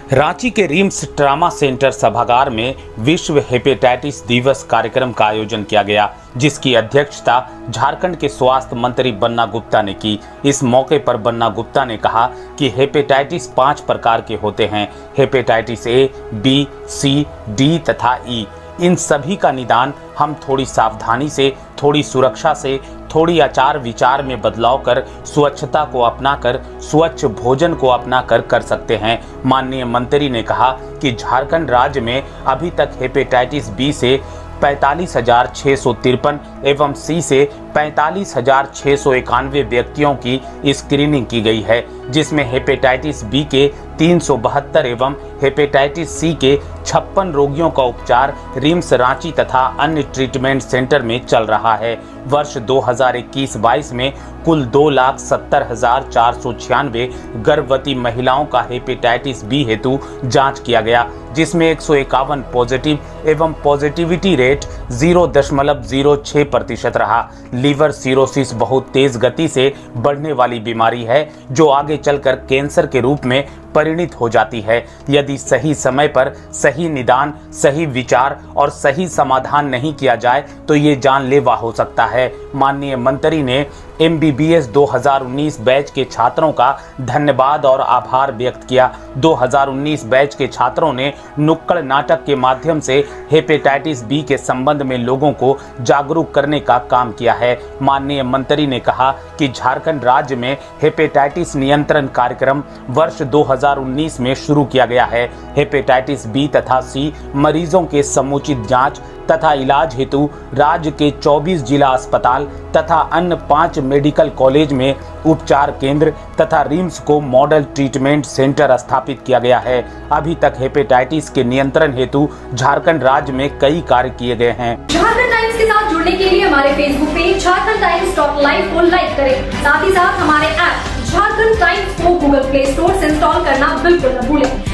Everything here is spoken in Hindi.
रांची के रिम्स ट्रामा सेंटर सभागार में विश्व हेपेटाइटिस दिवस कार्यक्रम का आयोजन किया गया, जिसकी अध्यक्षता झारखंड के स्वास्थ्य मंत्री बन्ना गुप्ता ने की। इस मौके पर बन्ना गुप्ता ने कहा कि हेपेटाइटिस 5 प्रकार के होते हैं। Hepatitis A, B, C, D तथा ई। इन सभी का निदान हम थोड़ी सावधानी से, थोड़ी सुरक्षा से, थोड़ी आचार विचार में बदलाव कर, स्वच्छता को अपनाकर, स्वच्छ भोजन को अपनाकर कर सकते हैं। माननीय मंत्री ने कहा कि झारखंड राज्य में अभी तक हेपेटाइटिस बी से 45,653 एवं सी से 45,691 व्यक्तियों की स्क्रीनिंग की गई है, जिसमें हेपेटाइटिस बी के 372 एवं हेपेटाइटिस सी के 56 रोगियों का उपचार रिम्स रांची तथा अन्य ट्रीटमेंट सेंटर में चल रहा है। वर्ष 2021-22 में कुल 2,70,496 गर्भवती महिलाओं का हेपेटाइटिस बी हेतु जांच किया गया, जिसमें 151 पॉजिटिव एवं पॉजिटिविटी रेट 0.06% रहा। लीवर सिरोसिस बहुत तेज गति से बढ़ने वाली बीमारी है, जो आगे चलकर कैंसर के रूप में परिणित हो जाती है। यदि सही समय पर सही निदान, सही विचार और सही समाधान नहीं किया जाए तो ये जानलेवा हो सकता है। माननीय मंत्री ने MBBS 2019 बैच के छात्रों का धन्यवाद और आभार व्यक्त किया। 2019 बैच के छात्रों ने नुक्कड़ नाटक के माध्यम से हेपेटाइटिस बी के संबंध में लोगों को जागरूक करने का काम किया है। माननीय मंत्री ने कहा कि झारखंड राज्य में हेपेटाइटिस नियंत्रण कार्यक्रम वर्ष 2019 में शुरू किया गया है। हेपेटाइटिस बी तथा सी मरीजों के समुचित जांच तथा इलाज हेतु राज्य के 24 जिला अस्पताल तथा अन्य 5 मेडिकल कॉलेज में उपचार केंद्र तथा रिम्स को मॉडल ट्रीटमेंट सेंटर स्थापित किया गया है। अभी तक हेपेटाइटिस के नियंत्रण हेतु झारखंड राज्य में कई कार्य किए गए हैं। झारखंड टाइम्स के साथ जुड़ने के लिए हमारे Facebook page Jharkhand Times .live को लाइक करें। साथ ही साथ हमारे ऐप झारखंड टाइम्स को गूगल प्ले स्टोर से इंस्टॉल करना बिल्कुल न भूलें।